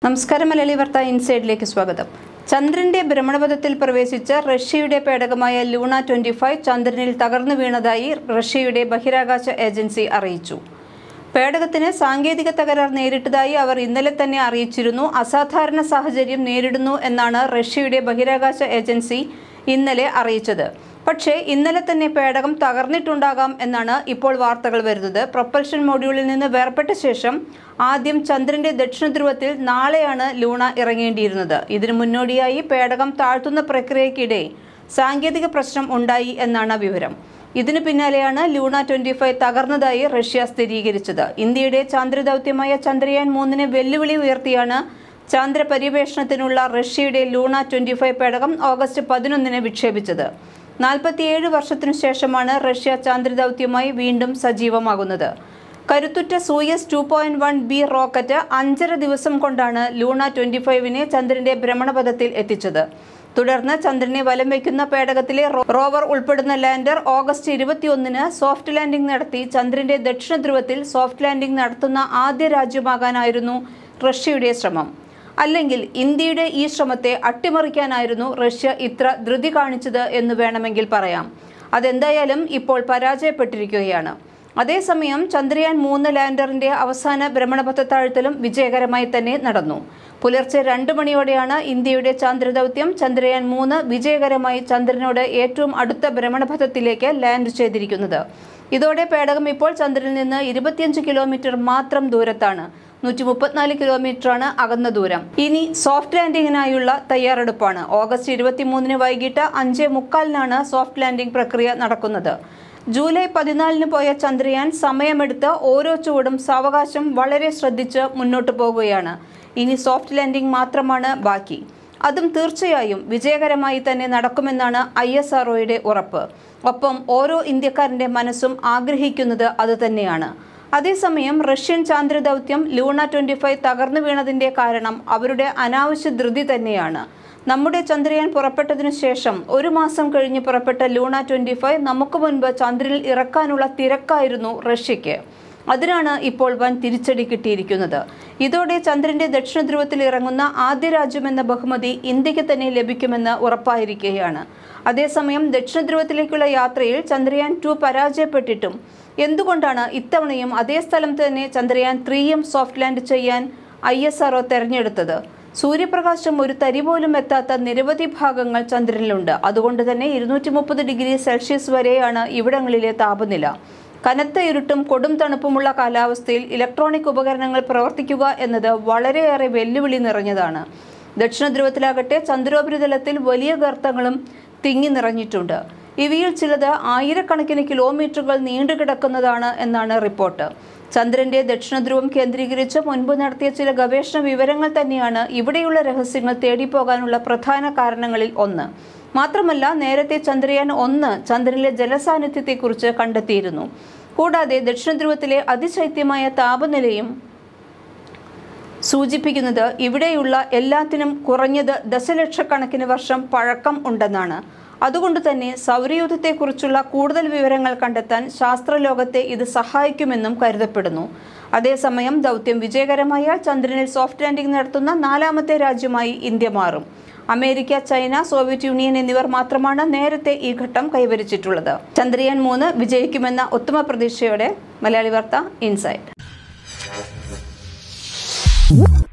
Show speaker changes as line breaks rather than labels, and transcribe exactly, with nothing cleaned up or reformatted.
നമസ്കാരം മലയാളി വാർത്ത ഇൻസൈഡിലേക്ക് സ്വാഗതം. ചന്ദ്രന്റെ ഭ്രമണപഥത്തിൽ പ്രവേശിച്ച റഷ്യയുടെ പേടകമായ ലൂണ ട്വന്റി ഫൈവ് ചന്ദ്രനിൽ തകർന്നു വീണതായി റഷ്യയുടെ ബഹിരാകാശ ഏജൻസി അറിയിച്ചു. പേടകത്തിന് സാങ്കേതിക തകരാർ നേരിട്ടതായി അവർ ഇന്നലെ തന്നെ അറിയിച്ചിരുന്നു. അസാധാരണ സാഹചര്യം നേരിടുന്നു എന്നാണ് റഷ്യയുടെ ബഹിരാകാശ ഏജൻസി ഇന്നലെ അറിയിച്ചത്. പക്ഷേ ഇന്നലെ തന്നെ പേടകം തകർന്നിട്ടുണ്ടാകാം എന്നാണ് ഇപ്പോൾ വാർത്തകൾ വരുന്നത്. പ്രൊപ്പൽഷൻ മോഡ്യൂളിൽ നിന്ന് വേർപെട്ട ശേഷം ആദ്യം ചന്ദ്രന്റെ ദക്ഷിണ ധ്രുവത്തിൽ നാളെയാണ് ലൂണ ഇറങ്ങേണ്ടിയിരുന്നത്. ഇതിനു മുന്നോടിയായി പേടകം താഴ്ത്തുന്ന പ്രക്രിയയ്ക്കിടെ സാങ്കേതിക പ്രശ്നം ഉണ്ടായി എന്നാണ് വിവരം. ഇതിനു പിന്നാലെയാണ് ലൂണ ട്വന്റി ഫൈവ് തകർന്നതായി റഷ്യ സ്ഥിരീകരിച്ചത്. ഇന്ത്യയുടെ ചാന്ദ്രദൗത്യമായ ചന്ദ്രയാൻ മൂന്നിന് വെല്ലുവിളി ഉയർത്തിയാണ് ചാന്ദ്ര പര്യവേഷണത്തിനുള്ള റഷ്യയുടെ ലൂണ ട്വന്റി ഫൈവ് പേടകം ഓഗസ്റ്റ് പതിനൊന്നിന് വിക്ഷേപിച്ചത്. നാൽപ്പത്തിയേഴ് വർഷത്തിനു ശേഷമാണ് റഷ്യ ചാന്ദ്രദൗത്യമായി വീണ്ടും സജീവമാകുന്നത്. കരുത്തുറ്റ Soyuz two point one B rocket അഞ്ചര ദിവസം കൊണ്ടാണ് ലൂണ ട്വന്റി ഫൈവിനെ ചന്ദ്രന്റെ ഭ്രമണപഥത്തിൽ എത്തിച്ചത്. തുടർന്ന് ചന്ദ്രനെ വലം വയ്ക്കുന്ന പേടകത്തിലെ റോവർ ഉൾപ്പെടുന്ന ലാൻഡർ ഓഗസ്റ്റ് ഇരുപത്തിയൊന്നിന് സോഫ്റ്റ് ലാൻഡിംഗ് നടത്തി ചന്ദ്രന്റെ ദക്ഷിണ ധ്രുവത്തിൽ സോഫ്റ്റ് ലാൻഡിംഗ് നടത്തുന്ന ആദ്യ രാജ്യമാകാനായിരുന്നു റഷ്യയുടെ ശ്രമം. അല്ലെങ്കിൽ ഇന്ത്യയുടെ ഈ ശ്രമത്തെ അട്ടിമറിക്കാനായിരുന്നു റഷ്യ ഇത്ര ധൃതി കാണിച്ചത് എന്ന് വേണമെങ്കിൽ പറയാം. അതെന്തായാലും ഇപ്പോൾ പരാജയപ്പെട്ടിരിക്കുകയാണ്. അതേസമയം ചന്ദ്രയാൻ മൂന്ന് ലാൻഡറിന്റെ അവസാന ഭ്രമണപഥ താഴ്ത്തലും വിജയകരമായി തന്നെ നടന്നു. പുലർച്ചെ രണ്ട് മണിയോടെയാണ് ഇന്ത്യയുടെ ചാന്ദ്രദൗത്യം ചന്ദ്രയാൻ മൂന്ന് വിജയകരമായി ചന്ദ്രനോട് ഏറ്റവും അടുത്ത ഭ്രമണപഥത്തിലേക്ക് ലാൻഡ് ചെയ്തിരിക്കുന്നത്. ഇതോടെ പേടകം ഇപ്പോൾ ചന്ദ്രനിൽ നിന്ന് ഇരുപത്തിയഞ്ച് കിലോമീറ്റർ മാത്രം ദൂരത്താണ്. നൂറ്റി മുപ്പത്തിനാല് കിലോമീറ്ററാണ് അകന്ന ദൂരം. ഇനി സോഫ്റ്റ് ലാൻഡിങ്ങിനായുള്ള തയ്യാറെടുപ്പാണ്. ഓഗസ്റ്റ് ഇരുപത്തിമൂന്നിന് വൈകിട്ട് അഞ്ചേ മുക്കാലിനാണ് സോഫ്റ്റ് ലാൻഡിംഗ് പ്രക്രിയ നടക്കുന്നത്. ജൂലൈ പതിനാലിന് പോയ ചന്ദ്രയാൻ സമയമെടുത്ത് ഓരോ ചുവടും സാവകാശം വളരെ ശ്രദ്ധിച്ച് മുന്നോട്ട് പോകുകയാണ്. ഇനി സോഫ്റ്റ് ലാൻഡിംഗ് മാത്രമാണ് ബാക്കി. അതും തീർച്ചയായും വിജയകരമായി തന്നെ നടക്കുമെന്നാണ് ഐ എസ് ആർ ഒയുടെ ഉറപ്പ്. ഒപ്പം ഓരോ ഇന്ത്യക്കാരന്റെ മനസ്സും ആഗ്രഹിക്കുന്നത് അതുതന്നെയാണ്. അതേസമയം റഷ്യൻ ചാന്ദ്രദൗത്യം ലൂണ ട്വന്റി ഫൈവ് തകർന്നു വീണതിന്റെ കാരണം അവരുടെ അനാവശ്യ ധൃതി തന്നെയാണ്. നമ്മുടെ ചന്ദ്രയാൻ പുറപ്പെട്ടതിനു ശേഷം ഒരു മാസം കഴിഞ്ഞ് പുറപ്പെട്ട ലൂണ ട്വന്റി ഫൈവ് നമുക്ക് മുൻപ് ചന്ദ്രനിൽ ഇറക്കാനുള്ള തിരക്കായിരുന്നു റഷ്യയ്ക്ക്. അതിനാണ് ഇപ്പോൾ വൻ തിരിച്ചടി കിട്ടിയിരിക്കുന്നത്. ഇതോടെ ചന്ദ്രന്റെ ദക്ഷിണ ധ്രുവത്തിൽ ഇറങ്ങുന്ന ആദ്യ രാജ്യമെന്ന ബഹുമതി ഇന്ത്യക്ക് തന്നെ ലഭിക്കുമെന്ന് ഉറപ്പായിരിക്കുകയാണ്. അതേസമയം ദക്ഷിണ ധ്രുവത്തിലേക്കുള്ള യാത്രയിൽ ചന്ദ്രയാൻ ടു പരാജയപ്പെട്ടിട്ടും എന്തുകൊണ്ടാണ് ഇത്തവണയും അതേ സ്ഥലത്ത് തന്നെ ചന്ദ്രയാൻ ത്രീയും സോഫ്റ്റ് ലാൻഡ് ചെയ്യാൻ ഐ എസ് ആർ ഒ തെരഞ്ഞെടുത്തത്? സൂര്യപ്രകാശം ഒരു തരി പോലും എത്താത്ത നിരവധി ഭാഗങ്ങൾ ചന്ദ്രനിലുണ്ട്. അതുകൊണ്ട് തന്നെ ഇരുന്നൂറ്റി മുപ്പത് ഡിഗ്രി സെൽഷ്യസ് വരെയാണ് ഇവിടങ്ങളിലെ താപനില. കനത്ത ഇരുട്ടും കൊടും തണുപ്പുമുള്ള കാലാവസ്ഥയിൽ ഇലക്ട്രോണിക് ഉപകരണങ്ങൾ പ്രവർത്തിക്കുക എന്നത് വളരെയേറെ വെല്ലുവിളി നിറഞ്ഞതാണ്. ദക്ഷിണ ധ്രുവത്തിലാകട്ടെ ചന്ദ്രോപരിതലത്തിൽ വലിയ ഗർത്തങ്ങളും തിങ്ങി നിറഞ്ഞിട്ടുണ്ട്. ഇവയിൽ ചിലത് ആയിരക്കണക്കിന് കിലോമീറ്ററുകൾ നീണ്ടുകിടക്കുന്നതാണ് എന്നാണ് റിപ്പോർട്ട്. ചന്ദ്രന്റെ ദക്ഷിണ ധ്രുവം കേന്ദ്രീകരിച്ച് മുൻപ് നടത്തിയ ചില ഗവേഷണ വിവരങ്ങൾ തന്നെയാണ് ഇവിടെയുള്ള രഹസ്യങ്ങൾ തേടിപ്പോകാനുള്ള പ്രധാന കാരണങ്ങളിൽ ഒന്ന്. മാത്രമല്ല, നേരത്തെ ചന്ദ്രയാൻ ഒന്ന് ചന്ദ്രനിലെ ജലസാന്നിധ്യത്തെക്കുറിച്ച് കണ്ടെത്തിയിരുന്നു. കൂടാതെ ദക്ഷിണ ധ്രുവത്തിലെ അതിശൈത്യമായ താപനിലയും സൂചിപ്പിക്കുന്നത് ഇവിടെയുള്ള എല്ലാത്തിനും കുറഞ്ഞത് ദശലക്ഷക്കണക്കിന് വർഷം പഴക്കം ഉണ്ടെന്നാണ്. അതുകൊണ്ട് തന്നെ സൗരയൂഥത്തെക്കുറിച്ചുള്ള കൂടുതൽ വിവരങ്ങൾ കണ്ടെത്താൻ ശാസ്ത്രലോകത്തെ ഇത് സഹായിക്കുമെന്നും കരുതപ്പെടുന്നു. അതേസമയം ദൗത്യം വിജയകരമായാൽ ചന്ദ്രനിൽ സോഫ്റ്റ് ലാൻഡിംഗ് നടത്തുന്ന നാലാമത്തെ രാജ്യമായി ഇന്ത്യ മാറും. അമേരിക്ക, ചൈന, സോവിയറ്റ് യൂണിയൻ എന്നിവർ മാത്രമാണ് നേരത്തെ ഈ ഘട്ടം കൈവരിച്ചിട്ടുള്ളത്. ചന്ദ്രയാൻ മൂന്ന് വിജയിക്കുമെന്ന ഉത്തമ പ്രതീക്ഷയോടെ മലയാളി വാർത്ത ഇൻസൈഡ്.